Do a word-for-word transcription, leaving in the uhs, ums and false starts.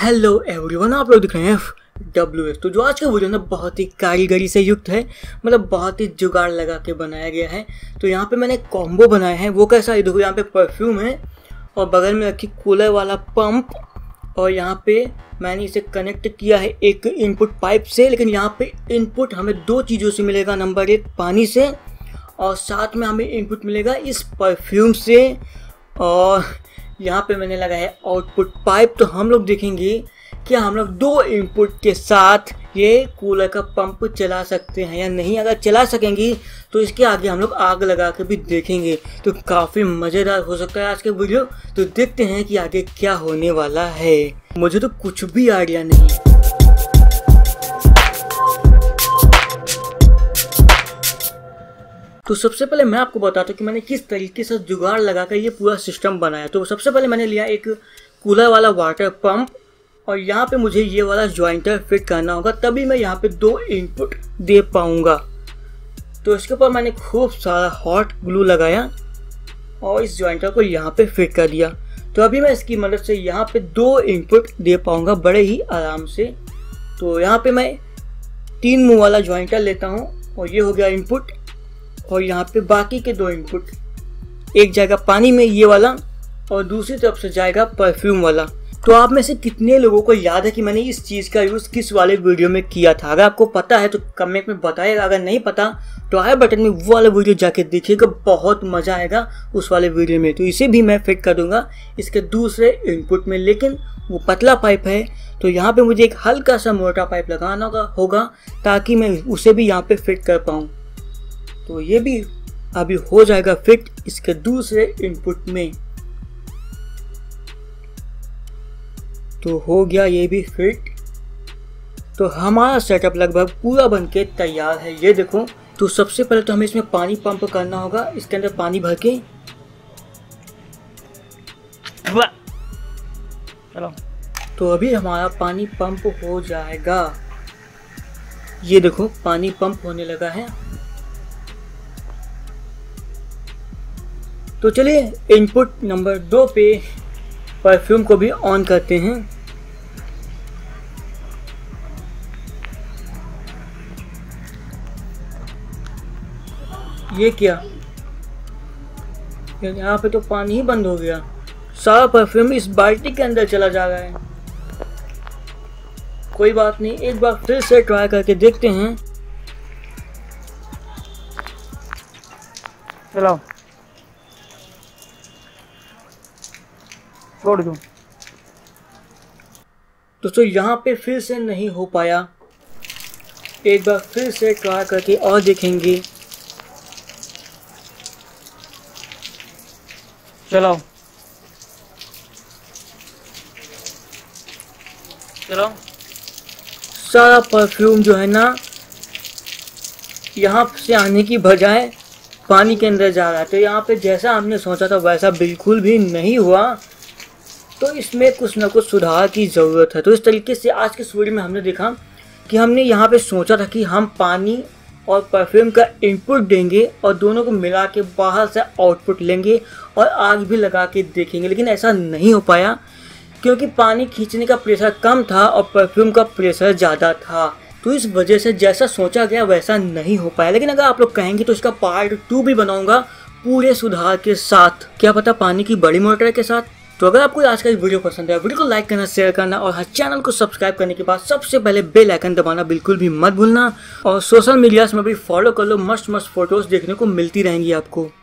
Hello everyone, आप लोग दिख रहे हैं डब्ल्यू एस। तो जो आज का वीडियो ना बहुत ही कारीगरी से युक्त है, मतलब बहुत ही जुगाड़ लगा के बनाया गया है। तो यहाँ पे मैंने कॉम्बो बनाया है। वो कैसा है देखो, यहाँ पे परफ्यूम है और बगल में रखी कूलर वाला पंप, और यहाँ पे मैंने इसे कनेक्ट किया है एक इनपुट पाइप से। लेकिन यहाँ पे इनपुट हमें दो चीज़ों से मिलेगा, नंबर एक पानी से, और साथ में हमें इनपुट मिलेगा इस परफ्यूम से। और यहाँ पे मैंने लगाया है आउटपुट पाइप। तो हम लोग देखेंगे कि हम लोग दो इनपुट के साथ ये कूलर का पंप चला सकते हैं या नहीं। अगर चला सकेंगे तो इसके आगे हम लोग आग लगा के भी देखेंगे, तो काफ़ी मज़ेदार हो सकता है आज के वीडियो। तो देखते हैं कि आगे क्या होने वाला है। मुझे तो कुछ भी आइडिया नहीं। तो सबसे पहले मैं आपको बताता हूँ कि मैंने किस तरीके से जुगाड़ लगाकर ये पूरा सिस्टम बनाया। तो सबसे पहले मैंने लिया एक कूलर वाला वाटर पंप, और यहाँ पे मुझे ये वाला जॉइंटर फिट करना होगा, तभी मैं यहाँ पे दो इनपुट दे पाऊँगा। तो इसके ऊपर मैंने खूब सारा हॉट ग्लू लगाया और इस जॉइंटर को यहाँ पे फिट कर दिया। तो अभी मैं इसकी मदद से यहाँ पे दो इनपुट दे पाऊँगा बड़े ही आराम से। तो यहाँ पे मैं तीन मुँह वाला जॉइंटर लेता हूँ, और ये हो गया इनपुट। और यहाँ पे बाकी के दो इनपुट, एक जाएगा पानी में ये वाला, और दूसरी तरफ से जाएगा परफ्यूम वाला। तो आप में से कितने लोगों को याद है कि मैंने इस चीज़ का यूज़ किस वाले वीडियो में किया था? अगर आपको पता है तो कमेंट में बताइएगा। अगर नहीं पता तो आई बटन में वो वाला वीडियो जाके देखिएगा, बहुत मज़ा आएगा उस वाले वीडियो में। तो इसे भी मैं फिट कर दूंगा इसके दूसरे इनपुट में, लेकिन वो पतला पाइप है, तो यहाँ पे मुझे एक हल्का सा मोटा पाइप लगाना होगा ताकि मैं उसे भी यहाँ पे फिट कर पाऊँ। तो ये भी अभी हो जाएगा फिट इसके दूसरे इनपुट में। तो हो गया ये भी फिट। तो हमारा सेटअप लगभग पूरा बनके तैयार है, ये देखो। तो सबसे पहले तो हमें इसमें पानी पंप करना होगा, इसके अंदर पानी भर के। चलो, तो अभी हमारा पानी पंप हो जाएगा। ये देखो पानी पंप होने लगा है। तो चलिए इनपुट नंबर दो पे परफ्यूम को भी ऑन करते हैं। ये क्या, यहाँ पे तो पानी ही बंद हो गया, सारा परफ्यूम इस बाल्टी के अंदर चला जा रहा है। कोई बात नहीं, एक बार फिर से ट्राई करके देखते हैं। चलो छोड़ दूं। दोस्तों यहाँ पे फिर से नहीं हो पाया, एक बार फिर से ट्राई करके और देखेंगे। चलो चलो सारा परफ्यूम जो है ना यहाँ से आने की बजाय पानी के अंदर जा रहा है। तो यहाँ पे जैसा हमने सोचा था वैसा बिल्कुल भी नहीं हुआ। तो इसमें कुछ ना कुछ सुधार की ज़रूरत है। तो इस तरीके से आज के वीडियो में हमने देखा कि हमने यहाँ पे सोचा था कि हम पानी और परफ्यूम का इनपुट देंगे और दोनों को मिला के बाहर से आउटपुट लेंगे और आग भी लगा के देखेंगे, लेकिन ऐसा नहीं हो पाया क्योंकि पानी खींचने का प्रेशर कम था और परफ्यूम का प्रेशर ज़्यादा था। तो इस वजह से जैसा सोचा गया वैसा नहीं हो पाया। लेकिन अगर आप लोग कहेंगे तो इसका पार्ट टू भी बनाऊँगा पूरे सुधार के साथ, क्या पता पानी की बड़ी मोटर के साथ। तो अगर आपको आज का वीडियो पसंद है, वीडियो को लाइक करना, शेयर करना, और हर चैनल को सब्सक्राइब करने के बाद सबसे पहले बेल आइकन दबाना बिल्कुल भी मत भूलना। और सोशल मीडिया में भी फॉलो कर लो, मस्त मस्त फोटोज देखने को मिलती रहेंगी आपको।